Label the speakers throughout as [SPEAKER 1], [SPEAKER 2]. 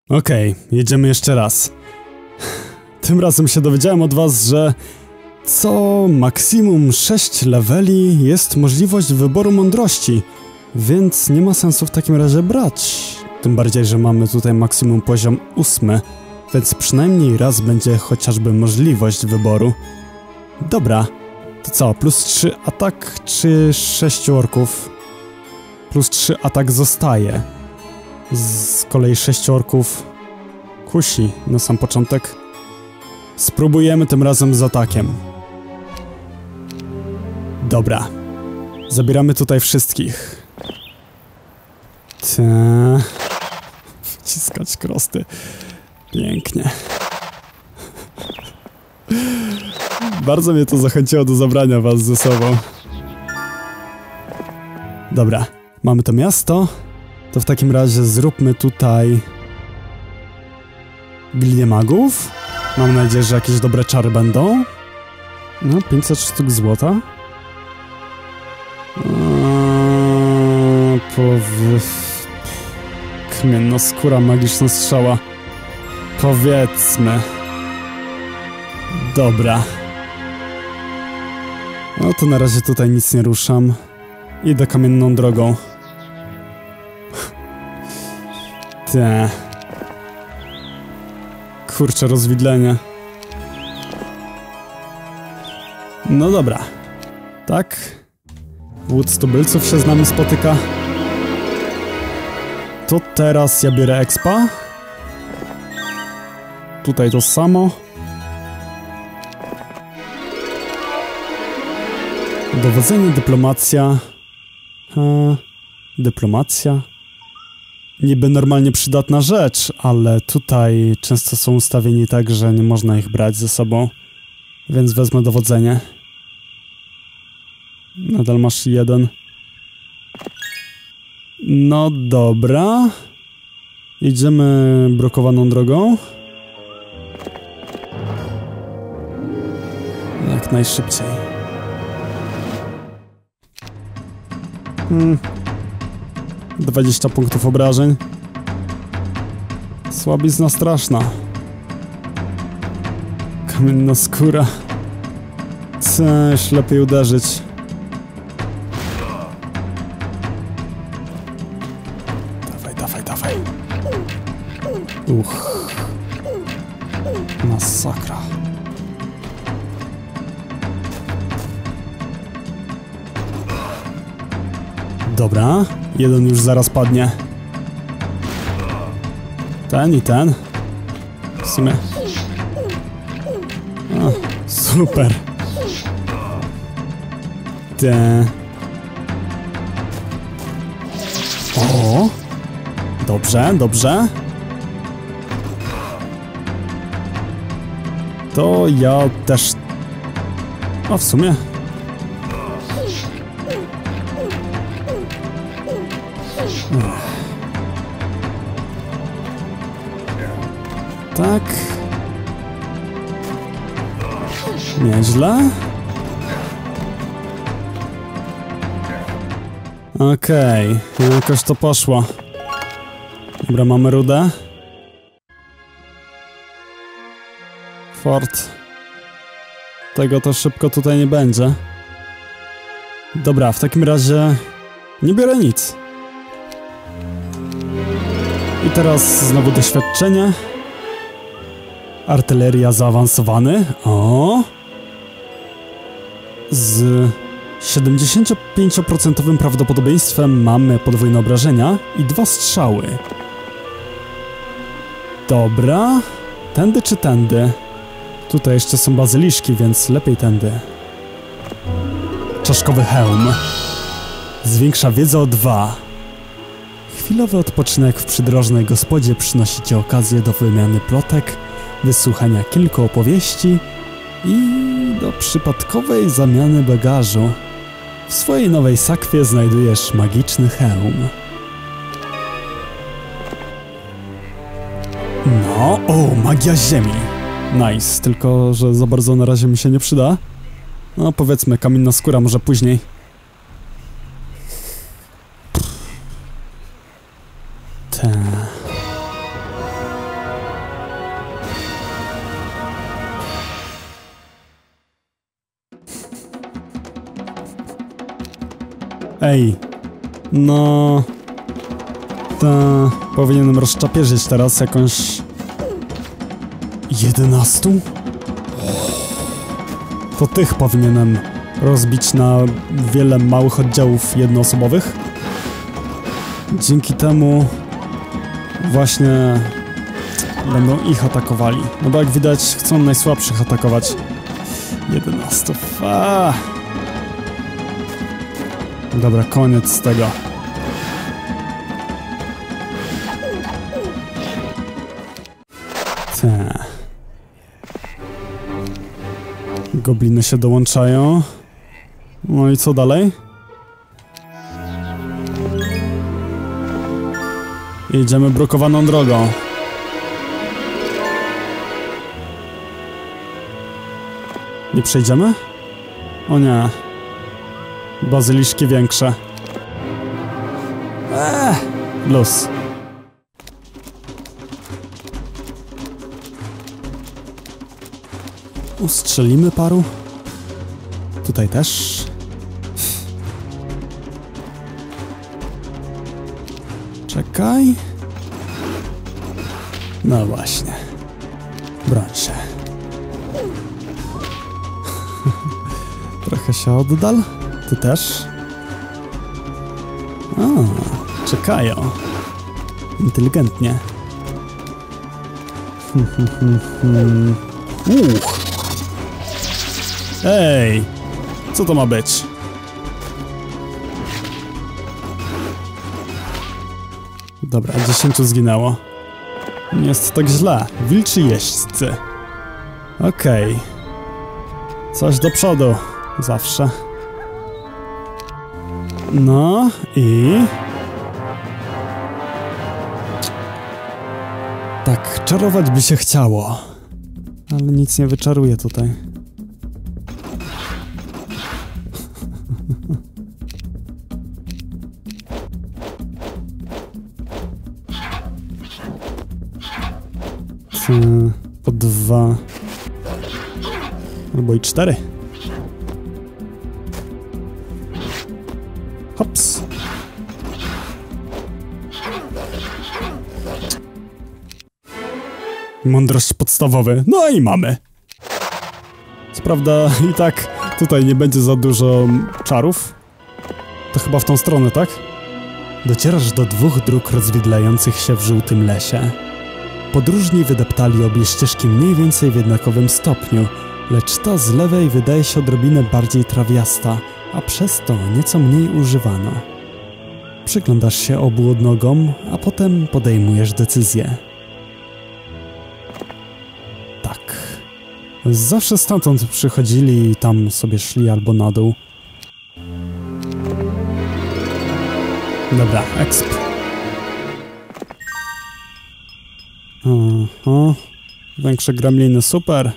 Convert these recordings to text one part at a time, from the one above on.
[SPEAKER 1] Okej, jedziemy jeszcze raz. Tym razem się dowiedziałem od was, że co maksimum 6 leveli jest możliwość wyboru mądrości, więc nie ma sensu w takim razie brać. Tym bardziej, że mamy tutaj maksimum poziom 8, więc przynajmniej raz będzie chociażby możliwość wyboru. Dobra, to co, plus 3 atak czy 6 orków? Plus 3 atak zostaje. Z kolei 6 orków kusi na sam początek. Spróbujemy tym razem z atakiem. Dobra. Zabieramy tutaj wszystkich. Wciskać krosty. Pięknie. Bardzo mnie to zachęciło do zabrania was ze sobą. Dobra. Mamy to miasto. To w takim razie zróbmy tutaj gildię magów. Mam nadzieję, że jakieś dobre czary będą. No, 500 sztuk złota. Kamienna skóra, magiczna strzała. Powiedzmy. Dobra. No to na razie tutaj nic nie ruszam. Idę kamienną drogą. Kurczę, rozwidlenie. No dobra. Tak. Łódź tubylców się z nami spotyka. To teraz ja biorę expa. Tutaj to samo. Dowodzenie, dyplomacja. Dyplomacja. Niby normalnie przydatna rzecz, ale tutaj często są ustawieni tak, że nie można ich brać ze sobą. Więc wezmę dowodzenie. Nadal masz 1. No dobra. Idziemy blokowaną drogą. Jak najszybciej. 20 punktów obrażeń. Słabizna straszna. Kamienna skóra. Coś lepiej uderzyć. Dawaj. Masakra. Dobra, jeden już zaraz padnie. Ten i ten. W sumie. O, super. O! Dobrze. To ja też... A w sumie... Tak. Nieźle. Okej, jakoś to poszło. Dobra, mamy rudę. Fort. Tego to szybko tutaj nie będzie. Dobra, w takim razie nie biorę nic. I teraz znowu doświadczenie. Artyleria zaawansowany. O! Z 75% prawdopodobieństwem mamy podwójne obrażenia i 2 strzały. Dobra. Tędy czy tędy? Tutaj jeszcze są bazyliszki, więc lepiej tędy. Czaszkowy hełm. Zwiększa wiedzę o 2. Chwilowy odpoczynek w przydrożnej gospodzie przynosi ci okazję do wymiany plotek, wysłuchania kilku opowieści i do przypadkowej zamiany bagażu. W swojej nowej sakwie znajdujesz magiczny hełm. No, o, magia ziemi. Nice, tylko że za bardzo na razie mi się nie przyda. No powiedzmy, kamienna skóra może później. Ej! No... To... Powinienem rozczapierzyć teraz jakąś... 11? To tych powinienem rozbić na wiele małych oddziałów jednoosobowych. Dzięki temu właśnie będą ich atakowali. No bo jak widać chcą najsłabszych atakować. 11. Dobra, koniec z tego. Gobliny się dołączają. No i co dalej? Jedziemy brukowaną drogą. Nie przejdziemy? O nie. Bazyliszki większe. Luz. Ustrzelimy paru. Tutaj też. Czekaj. No właśnie. Broń się. Trochę się oddal. Ty też. O, czekają. Inteligentnie. Ej! Co to ma być? Dobra, 10 zginęło. Nie jest tak źle. Wilczy jeźdźcy. Okej. Coś do przodu. Zawsze. No i... Tak, czarować by się chciało. Ale nic nie wyczaruję tutaj. Po 2 albo i 4. Hops. Mądrość podstawowy. No i mamy. Co prawda i tak tutaj nie będzie za dużo czarów. To chyba w tą stronę, tak? Docierasz do 2 dróg rozwidlających się w żółtym lesie. Podróżni wydeptali obie ścieżki mniej więcej w jednakowym stopniu, lecz ta z lewej wydaje się odrobinę bardziej trawiasta, a przez to nieco mniej używana. Przyglądasz się obu odnogom, a potem podejmujesz decyzję. Tak. Zawsze stamtąd przychodzili i tam sobie szli albo na dół. Dobra, exp. Aha. Większe gremliny, super.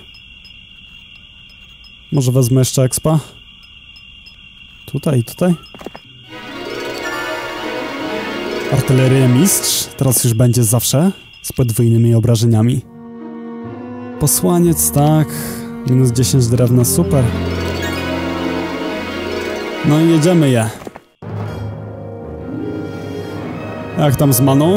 [SPEAKER 1] Może wezmę jeszcze expa? Tutaj. Artyleria mistrz, teraz już będzie zawsze z podwójnymi obrażeniami. Posłaniec, tak. Minus 10 drewna, super. No i jedziemy je. Jak tam z maną?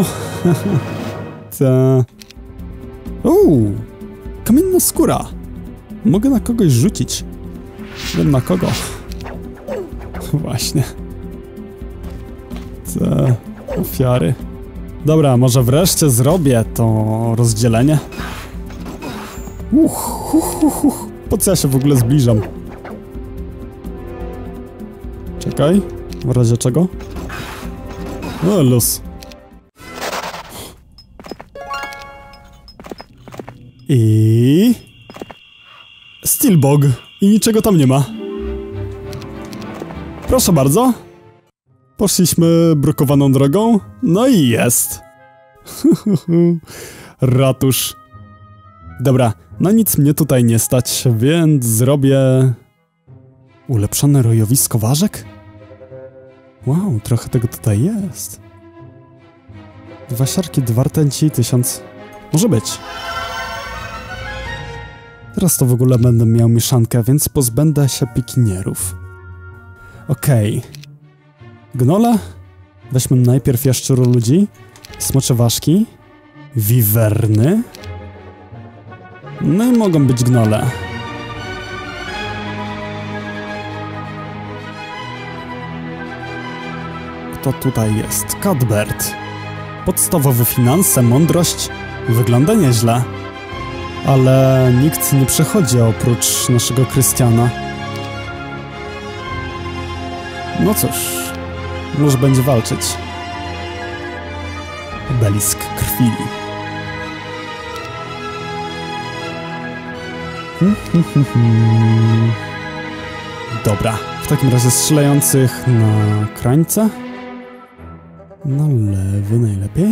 [SPEAKER 1] Kamienna skóra. Mogę na kogoś rzucić. Wiem na kogo. Właśnie. Te ofiary. Dobra, może wreszcie zrobię to rozdzielenie. Po co ja się w ogóle zbliżam? Czekaj. W razie czego? O, luz. I... Steelbog. I niczego tam nie ma. Proszę bardzo. Poszliśmy brukowaną drogą. No i jest. Ratusz. Dobra, na nic mnie tutaj nie stać, więc zrobię... Ulepszone rojowisko ważek? Wow, trochę tego tutaj jest. 2 siarki, 2 rtęci, 1000... Może być. Teraz to w ogóle będę miał mieszankę, więc pozbędę się pikinierów. Okej. Gnole? Weźmy najpierw jaszczur ludzi, smocze ważki, wiwerny. No i mogą być gnole. Kto tutaj jest? Cuthbert. Podstawowe finanse, mądrość. Wygląda nieźle. Ale nikt nie przechodzi oprócz naszego Krystiana. No cóż, może będzie walczyć. Obelisk krwi. Dobra, w takim razie strzelających na krańce. Na lewy najlepiej.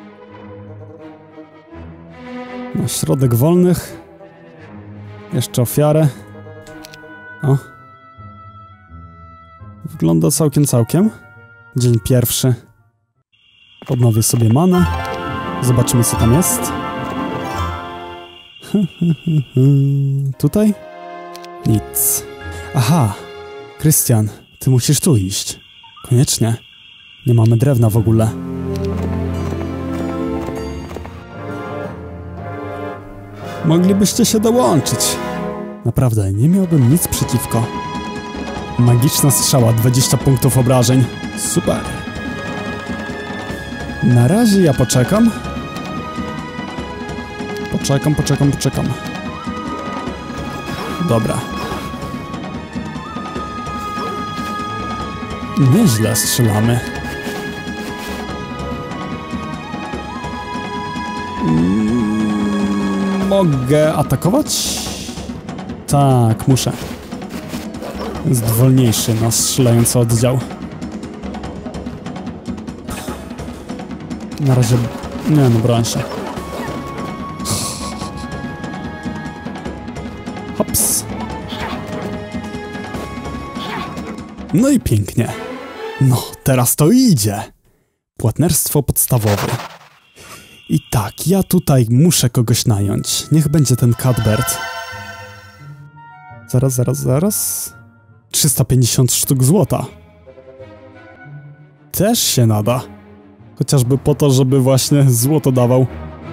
[SPEAKER 1] Na środek wolnych. Jeszcze ofiarę. O. Wygląda całkiem. Dzień pierwszy. Odnowię sobie manę. Zobaczymy, co tam jest. Tutaj? Nic. Aha. Krystian, ty musisz tu iść. Koniecznie. Nie mamy drewna w ogóle. Moglibyście się dołączyć. Naprawdę, nie miałbym nic przeciwko. Magiczna strzała, 20 punktów obrażeń. Super. Na razie ja poczekam. Poczekam. Dobra. Nieźle strzelamy. Mogę atakować? Tak, muszę. Jest wolniejszy na strzelający oddział. Na razie... Nie no, broń się. Hops. No i pięknie. No, teraz to idzie. Płatnerstwo podstawowe. I tak, ja tutaj muszę kogoś nająć. Niech będzie ten Cuthbert. Zaraz. 350 sztuk złota. Też się nada. Chociażby po to, żeby właśnie złoto dawał.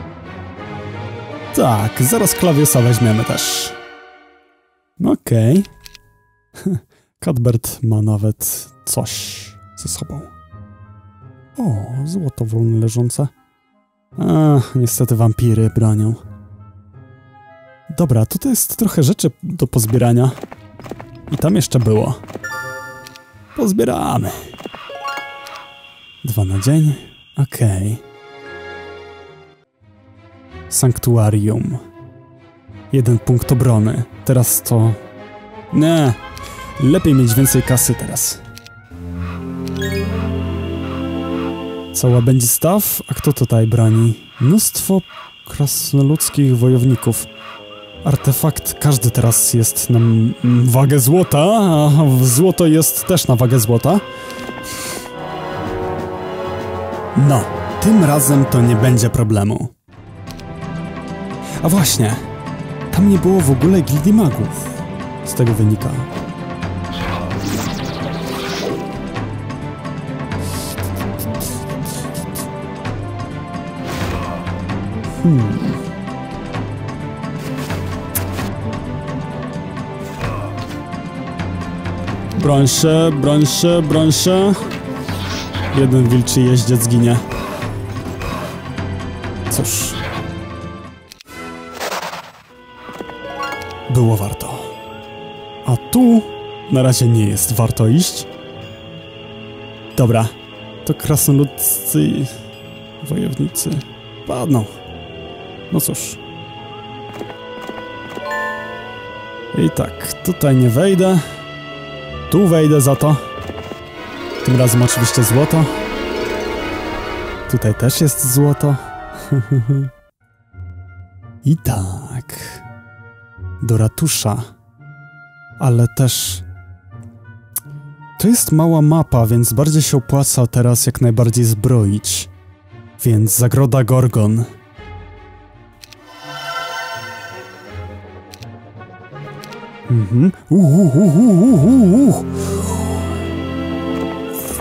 [SPEAKER 1] Tak, zaraz klawiesa weźmiemy też. Okej. Cuthbert ma nawet coś ze sobą. O, złoto wolne leżące. Niestety wampiry bronią. Dobra, tutaj jest trochę rzeczy do pozbierania. I tam jeszcze było. Pozbieramy. 2 na dzień. Okej. Sanktuarium. 1 punkt obrony. Teraz to... Nie. Lepiej mieć więcej kasy teraz. Co łabędzi staw? A kto tutaj broni? Mnóstwo krasnoludzkich wojowników. Artefakt, każdy teraz jest na wagę złota, a złoto jest też na wagę złota. No, tym razem to nie będzie problemu. A właśnie, tam nie było w ogóle gildii magów. Z tego wynika. Broń się. Jeden wilczy jeździec ginie. Cóż. Było warto. A tu na razie nie jest warto iść. Dobra. To krasnoludzcy wojownicy padną. No cóż. I tak, tutaj nie wejdę. Tu wejdę za to. Tym razem oczywiście złoto. Tutaj też jest złoto. I tak. Do ratusza. Ale też... To jest mała mapa, więc bardziej się opłaca teraz jak najbardziej zbroić. Więc Zagroda Gorgon.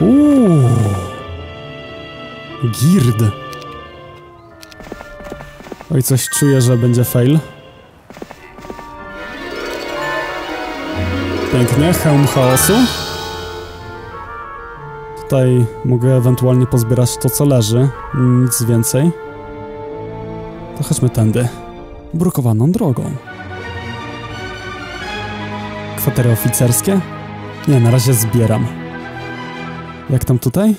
[SPEAKER 1] Gird. Oj, coś czuję, że będzie fail. Pięknie, hełm chaosu. Tutaj mogę ewentualnie pozbierać to, co leży. Nic więcej. To chodźmy tędy. Brukowaną drogą. Kwatery oficerskie? Nie, na razie zbieram. Jak tam tutaj?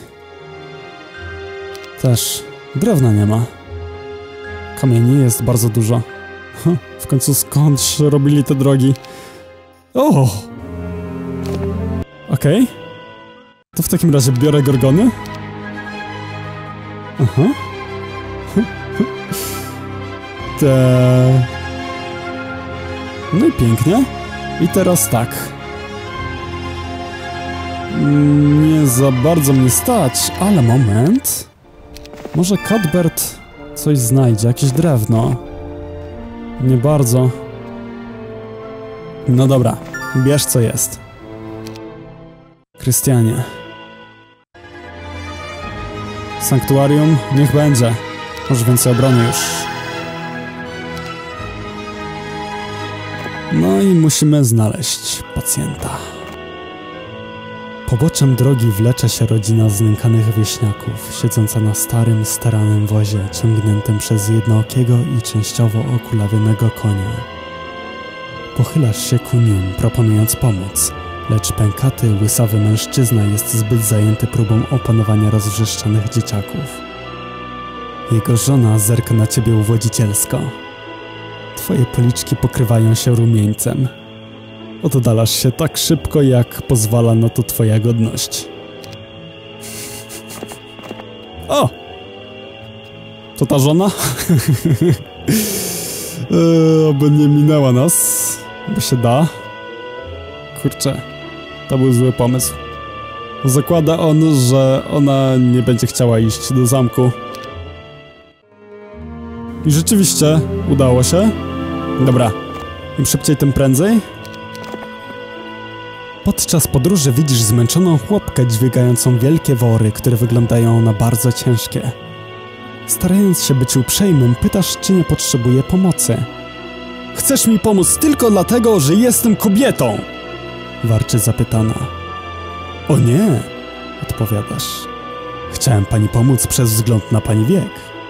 [SPEAKER 1] Też drewna nie ma. Kamieni jest bardzo dużo. W końcu skąd robili te drogi? O! Okej. To w takim razie biorę gorgony. Aha. No i pięknie. I teraz tak. Nie za bardzo mnie stać, ale moment. Może Cuthbert coś znajdzie, jakieś drewno. Nie bardzo. No dobra, bierz co jest. Krystianie. Sanktuarium, niech będzie. Może więcej obrony już. No i musimy znaleźć pacjenta. Poboczem drogi wlecze się rodzina znękanych wieśniaków, siedząca na starym, staranym wozie, ciągniętym przez jednookiego i częściowo okulavionego konia. Pochylasz się ku nim, proponując pomoc, lecz pękaty, łysawy mężczyzna jest zbyt zajęty próbą opanowania rozwrzeszczanych dzieciaków. Jego żona zerka na ciebie uwodzicielsko. Twoje policzki pokrywają się rumieńcem. Oddalasz się tak szybko, jak pozwala na to twoja godność. O! To ta żona? Oby nie minęła nas. Bo się da. Kurczę, to był zły pomysł. Zakłada on, że ona nie będzie chciała iść do zamku. I rzeczywiście udało się. Dobra, im szybciej, tym prędzej. Podczas podróży widzisz zmęczoną chłopkę dźwigającą wielkie wory, które wyglądają na bardzo ciężkie. Starając się być uprzejmym, pytasz, czy nie potrzebuje pomocy. Chcesz mi pomóc tylko dlatego, że jestem kobietą! Warczy zapytana. O nie, odpowiadasz. Chciałem pani pomóc przez wzgląd na pani wiek.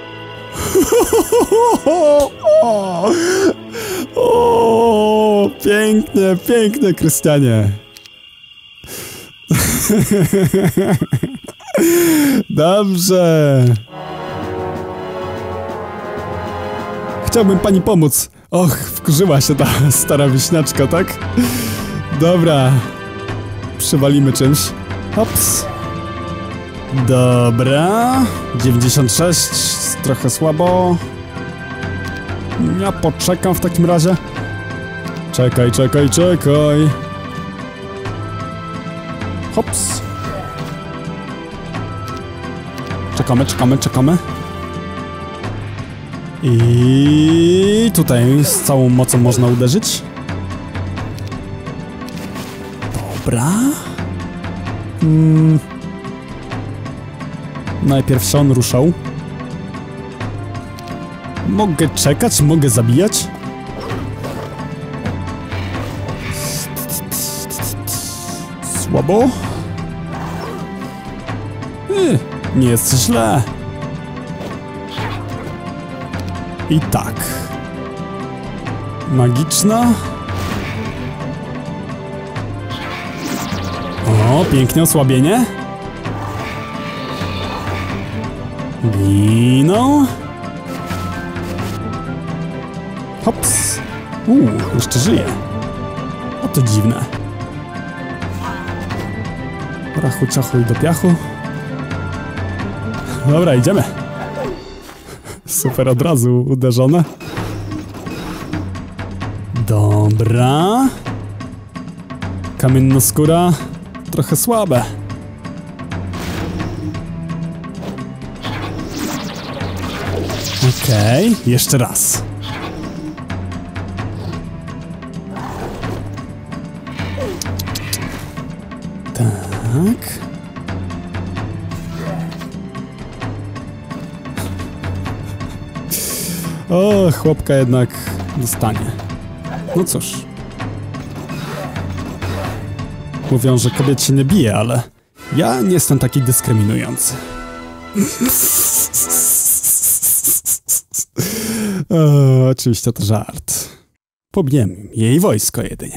[SPEAKER 1] O, pięknie, pięknie, Krystianie. Dobrze. Chciałbym pani pomóc. Och, wkurzyła się ta stara wieśniaczka, tak? Dobra. Przywalimy czymś. Hops. Dobra. 96. Trochę słabo. Ja poczekam w takim razie. Czekaj. Hops. Czekamy. I tutaj z całą mocą można uderzyć. Dobra. Najpierw się on ruszał. Mogę czekać, mogę zabijać. Słabo. Nie jest źle. I tak. Magiczna. O, piękne osłabienie. Giną. Hops. Jeszcze żyje. O, to dziwne. Rachu, ciachu i do piachu. Dobra, idziemy. Super, od razu uderzone. Dobra. Kamiennoskóra. Trochę słabe. Okej, jeszcze raz. Tak. O, chłopka jednak dostanie. No cóż. Mówią, że kobiet się nie bije, ale ja nie jestem taki dyskryminujący. O, oczywiście to żart. Pobijemy jej wojsko jedynie.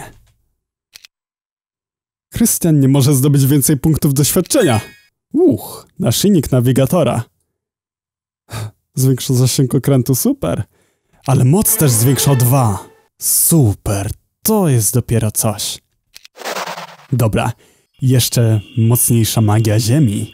[SPEAKER 1] Krystian nie może zdobyć więcej punktów doświadczenia. Naszyjnik nawigatora. Zwiększa zasięg okrętu, super. Ale moc też zwiększa o 2. Super, to jest dopiero coś. Dobra, jeszcze mocniejsza magia ziemi.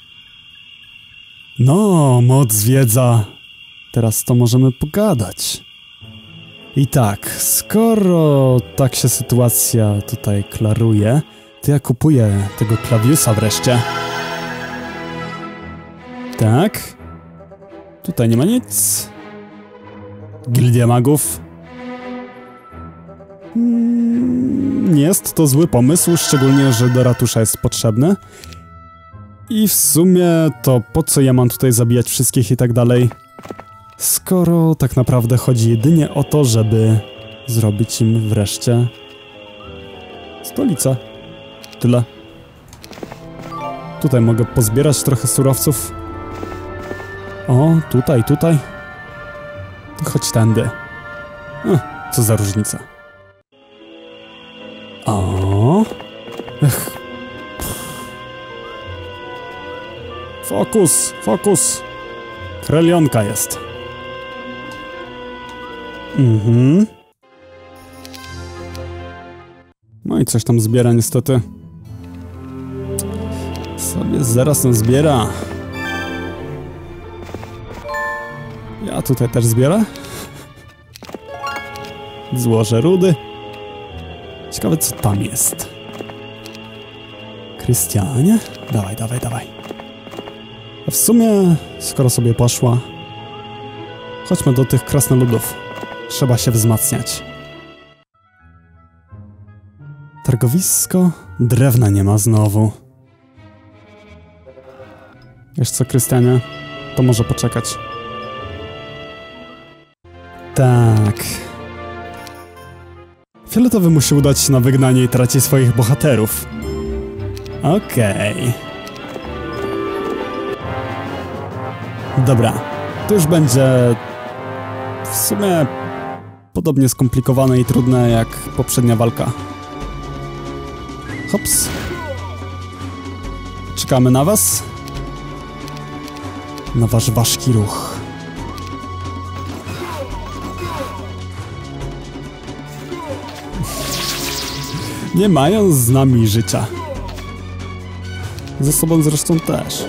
[SPEAKER 1] No, moc, wiedza. Teraz to możemy pogadać. I tak, skoro tak się sytuacja tutaj klaruje, to ja kupuję tego Claviusa wreszcie. Tak. Tutaj nie ma nic. Gildia Magów. Nie jest to zły pomysł, szczególnie, że do ratusza jest potrzebny. I w sumie to po co ja mam tutaj zabijać wszystkich i tak dalej? Skoro tak naprawdę chodzi jedynie o to, żeby zrobić im wreszcie stolicę. Tyle. Tutaj mogę pozbierać trochę surowców. O, tutaj. To chodź tędy. Co za różnica. O. Fokus. Krelionka jest. No i coś tam zbiera niestety. Sobie zaraz tam zbiera. Ja tutaj też zbierę. Złożę rudy. Ciekawe co tam jest. Krystianie? Dawaj. A w sumie, skoro sobie poszła, chodźmy do tych krasnoludów. Trzeba się wzmacniać. Targowisko? Drewna nie ma znowu. Wiesz co, Krystianie? To może poczekać. Tak. Fioletowy musi udać się na wygnanie i traci swoich bohaterów. Okej. Dobra. To już będzie w sumie podobnie skomplikowane i trudne jak poprzednia walka. Hops. Czekamy na was. Na wasz ważki ruch. Nie mają z nami życia. Ze sobą zresztą też.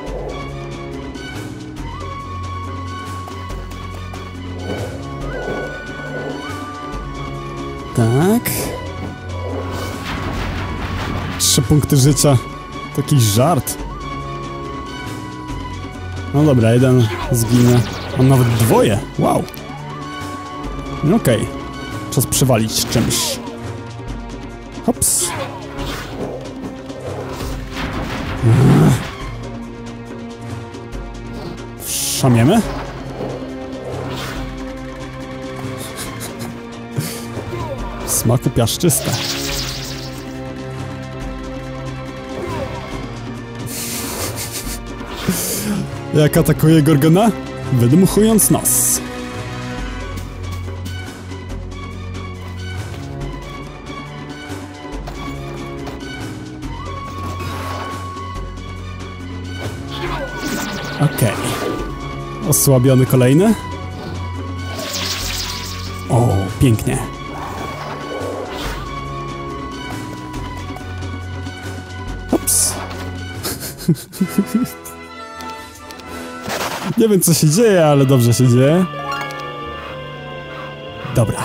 [SPEAKER 1] Tak. 3 punkty życia. To jakiś żart. No dobra, jeden zginie. Mam nawet 2. Wow. Okej. Czas przywalić czymś. Hops. Szamiemy? W smaku piaszczyste. Jak atakuje Gorgona? Wydmuchując nos. Okej. Osłabiony kolejny. O, pięknie. Ups. Nie wiem co się dzieje, ale dobrze się dzieje. Dobra.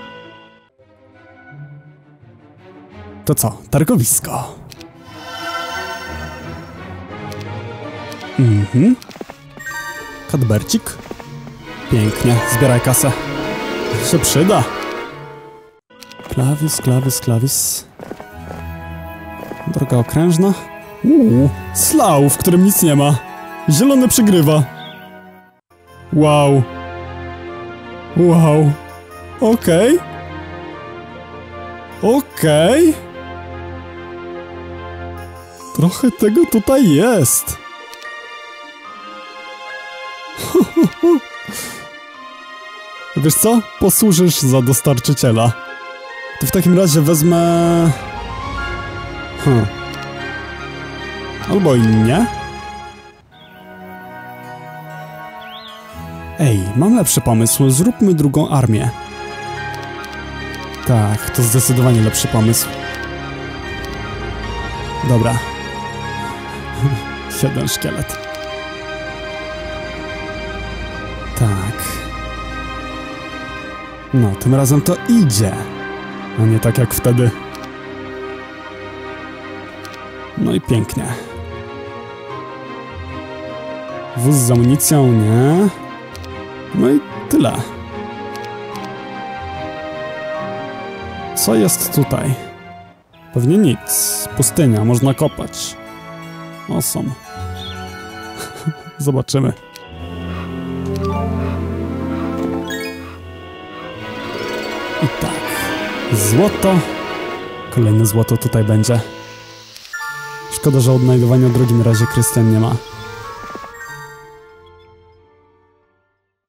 [SPEAKER 1] To co? Targowisko. Kadbercik. Pięknie, zbieraj kasę. Się przyda. Klawis. Droga okrężna. Slough, w którym nic nie ma. Zielony przegrywa. Wow. Wow. Okej. Okej. Trochę tego tutaj jest. Wiesz co? Posłużysz za dostarczyciela. To w takim razie wezmę... Albo i nie. Ej, mam lepszy pomysł. Zróbmy drugą armię. Tak, to zdecydowanie lepszy pomysł. Dobra. 7 szkielet. Tak. No, tym razem to idzie. A nie tak jak wtedy. No i pięknie. Wóz z amunicją, nie? No i tyle. Co jest tutaj? Pewnie nic. Pustynia, można kopać. Awesome. Zobaczymy. I tak. Złoto. Kolejne złoto tutaj będzie. Szkoda, że odnajdywania drogi na razie Krystian nie ma.